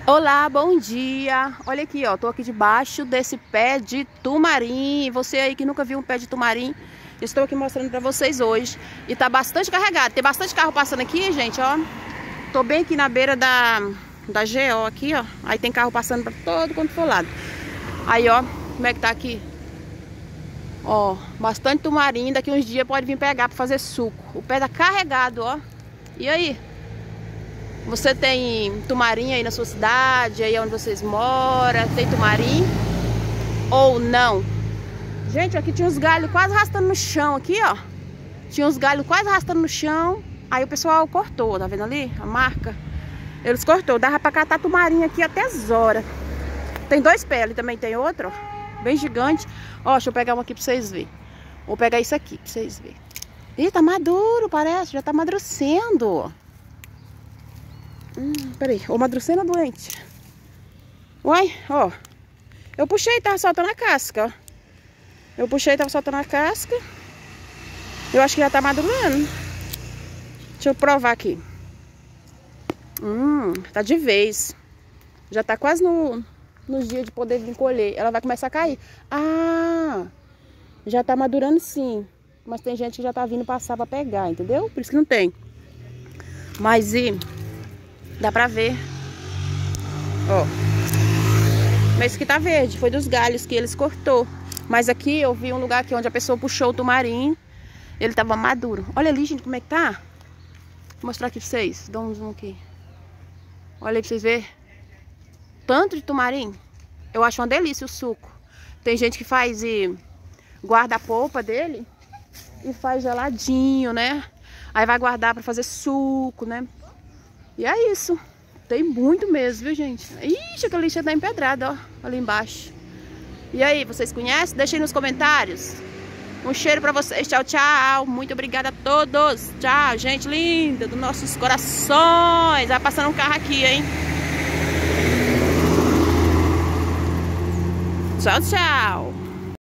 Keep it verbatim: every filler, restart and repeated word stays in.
Olá, bom dia. Olha aqui, ó, tô aqui debaixo desse pé de tumarim. Você aí que nunca viu um pé de tumarim, estou aqui mostrando pra vocês hoje. E tá bastante carregado, tem bastante carro passando aqui, gente, ó. Tô bem aqui na beira da, da G O aqui, ó. Aí tem carro passando pra todo quanto for lado. Aí, ó, como é que tá aqui? Ó, bastante tumarim. Daqui uns dias pode vir pegar pra fazer suco. O pé tá carregado, ó. E aí? Você tem tumarim aí na sua cidade, aí onde vocês moram? Tem tumarim? Ou não? Gente, aqui tinha uns galhos quase arrastando no chão, aqui, ó. Tinha uns galhos quase arrastando no chão. Aí o pessoal cortou, tá vendo ali? A marca. Eles cortou. Dava pra catar tumarim aqui até as horas. Tem dois pés, ali também tem outro, ó. Bem gigante. Ó, deixa eu pegar um aqui pra vocês verem. Vou pegar isso aqui pra vocês verem. Ih, tá maduro, parece. Já tá amadurecendo. Hum, peraí, ô madrucena doente. Uai, ó. Eu puxei e tava soltando a casca, ó. Eu puxei e tava soltando a casca. Eu acho que já tá madurando. Deixa eu provar aqui. Hum, tá de vez. Já tá quase no, nos dias de poder vir colher. Ela vai começar a cair. Ah, já tá madurando sim. Mas tem gente que já tá vindo passar pra pegar, entendeu? Por isso que não tem. Mas e... dá pra ver. Ó. Mas que tá verde. Foi dos galhos que eles cortou. Mas aqui eu vi um lugar aqui onde a pessoa puxou o tumarim. Ele tava maduro. Olha ali, gente, como é que tá. Vou mostrar aqui pra vocês. Dá um zoom aqui. Olha aí pra vocês verem. Tanto de tumarim. Eu acho uma delícia o suco. Tem gente que faz e guarda a polpa dele e faz geladinho, né? Aí vai guardar pra fazer suco, né? E é isso. Tem muito mesmo, viu, gente? Ixi, aquela lixa tá empedrada, ó. Ali embaixo. E aí, vocês conhecem? Deixem nos comentários. Um cheiro pra vocês. Tchau, tchau. Muito obrigada a todos. Tchau, gente linda dos nossos corações. Vai passando um carro aqui, hein? Tchau, tchau.